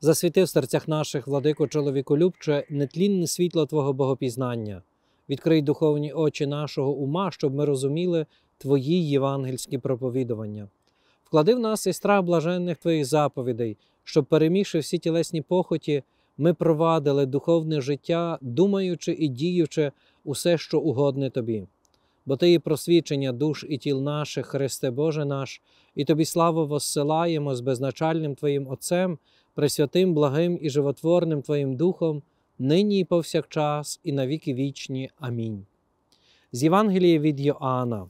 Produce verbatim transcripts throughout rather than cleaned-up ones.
Засвіти в серцях наших, владико чоловіколюбче, нетлінне світло Твого богопізнання. Відкрий духовні очі нашого ума, щоб ми розуміли Твої євангельські проповідування. Вклади в нас і страх блаженних Твоїх заповідей, щоб, перемігши всі тілесні похоті, ми провадили духовне життя, думаючи і діючи усе, що угодне Тобі. Бо Ти є просвічення душ і тіл наших, Христе Боже наш, і Тобі славу воссилаємо з безначальним Твоїм Отцем, пресвятим, благим і животворним Твоїм Духом, нині і повсякчас, і на віки вічні. Амінь. З Євангелія від Йоанна.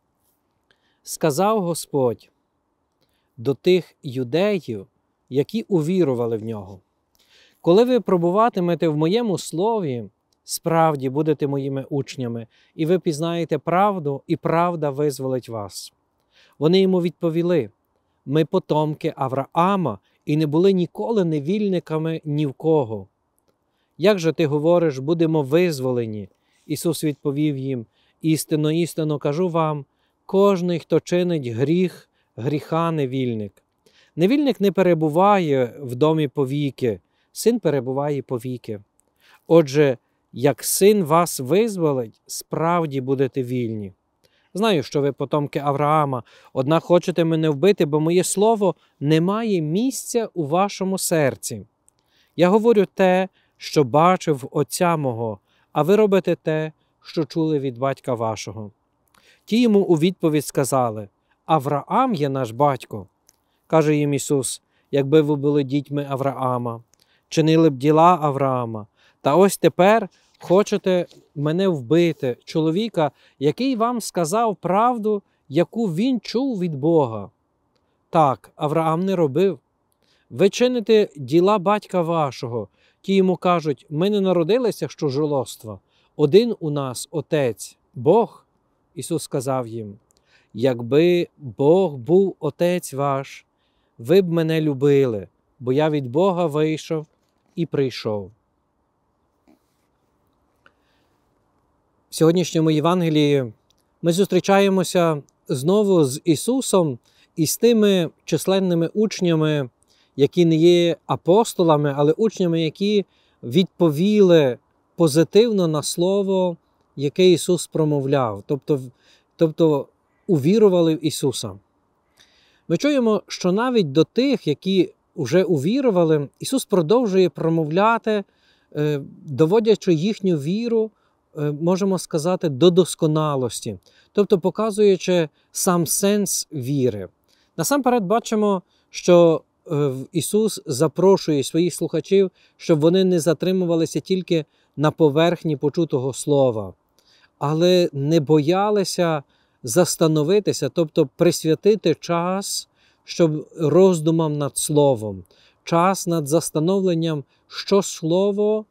Сказав Господь до тих юдеїв, які увірували в Нього: «Коли ви пробуватимете в Моєму Слові, справді будете Моїми учнями, і ви пізнаєте правду, і правда визволить вас». Вони йому відповіли: «Ми потомки Авраама, і не були ніколи невільниками ні в кого. Як же ти говориш, будемо визволені?» Ісус відповів їм: «Істинно, істинно кажу вам, кожний, хто чинить гріх, гріха невільник. Невільник не перебуває в домі повіки, син перебуває повіки. Отже, як син вас визволить, справді будете вільні. Знаю, що ви потомки Авраама, однак хочете мене вбити, бо моє слово не має місця у вашому серці. Я говорю те, що бачив в Отця мого, а ви робите те, що чули від батька вашого». Ті йому у відповідь сказали: «Авраам є наш батько». Каже їм Ісус: «Якби ви були дітьми Авраама, чинили б діла Авраама, та ось тепер хочете мене вбити, чоловіка, який вам сказав правду, яку він чув від Бога. Так, Авраам не робив. Ви чините діла батька вашого». Ті йому кажуть: «Ми не народилися з чужолоства. Один у нас Отець – Бог». Ісус сказав їм: «Якби Бог був Отець ваш, ви б мене любили, бо я від Бога вийшов і прийшов». В сьогоднішньому Євангелії ми зустрічаємося знову з Ісусом і з тими численними учнями, які не є апостолами, але учнями, які відповіли позитивно на слово, яке Ісус промовляв, тобто, тобто увірували в Ісуса. Ми чуємо, що навіть до тих, які вже увірували, Ісус продовжує промовляти, доводячи їхню віру, можемо сказати, до досконалості, тобто показуючи сам сенс віри. Насамперед бачимо, що Ісус запрошує своїх слухачів, щоб вони не затримувалися тільки на поверхні почутого слова, але не боялися застановитися, тобто присвятити час, щоб роздумам над словом, час над застановленням, що слово,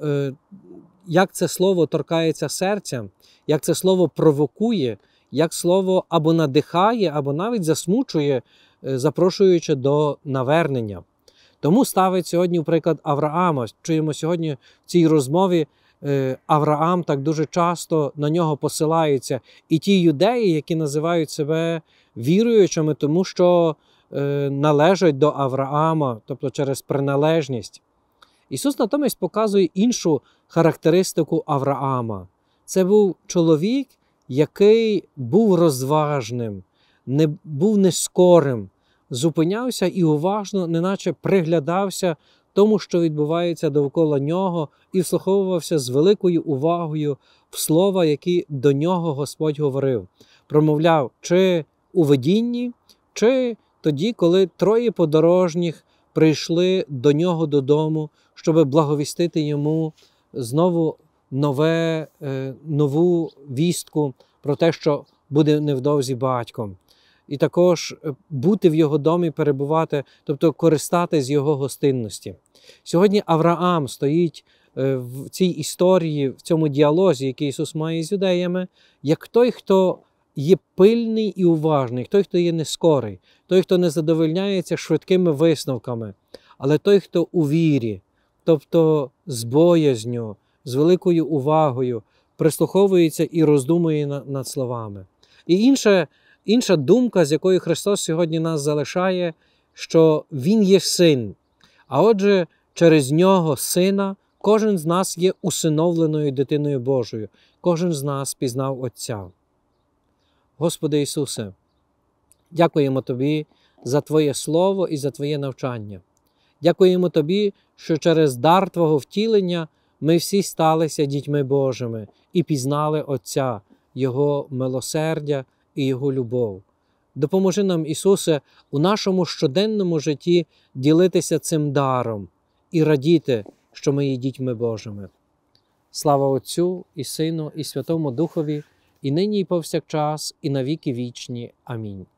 як це слово торкається серця, як це слово провокує, як слово або надихає, або навіть засмучує, запрошуючи до навернення. Тому ставить сьогодні, в приклад, Авраама. Чуємо сьогодні в цій розмові, Авраам так дуже часто на нього посилаються. І ті юдеї, які називають себе віруючими, тому що належать до Авраама, тобто через приналежність. Ісус натомість показує іншу характеристику Авраама. Це був чоловік, який був розважним, не був нескорим, зупинявся і уважно, неначе приглядався тому, що відбувається довкола нього, і вслуховувався з великою увагою в слова, які до нього Господь говорив. Промовляв чи у видінні, чи тоді, коли троє подорожніх прийшли до нього додому, щоб благовістити йому знову нове, нову вістку про те, що буде невдовзі батьком. І також бути в його домі, перебувати, тобто користати з його гостинності. Сьогодні Авраам стоїть в цій історії, в цьому діалозі, який Ісус має з юдеями, як той, хто є пильний і уважний, той, хто є нескорий, той, хто не задовольняється швидкими висновками, але той, хто у вірі, тобто з боязню, з великою увагою, прислуховується і роздумує над словами. І інше, інша думка, з якою Христос сьогодні нас залишає, що Він є Син. А отже, через Нього, Сина, кожен з нас є усиновленою дитиною Божою, кожен з нас пізнав Отця. Господи Ісусе, дякуємо Тобі за Твоє Слово і за Твоє навчання. Дякуємо Тобі, що через дар Твого втілення ми всі сталися дітьми Божими і пізнали Отця, Його милосердя і Його любов. Допоможи нам, Ісусе, у нашому щоденному житті ділитися цим даром і радіти, що ми є дітьми Божими. Слава Отцю і Сину і Святому Духові, і нині і повсякчас, і на віки вічні. Амінь.